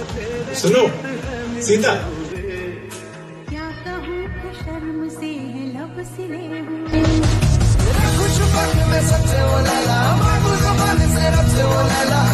सुनो सीता, क्या कहूँ कि शर्म से है लब सिले हुए। खुश में सबसे वो लैला, मांगू ज़बान से रब से वो लैला।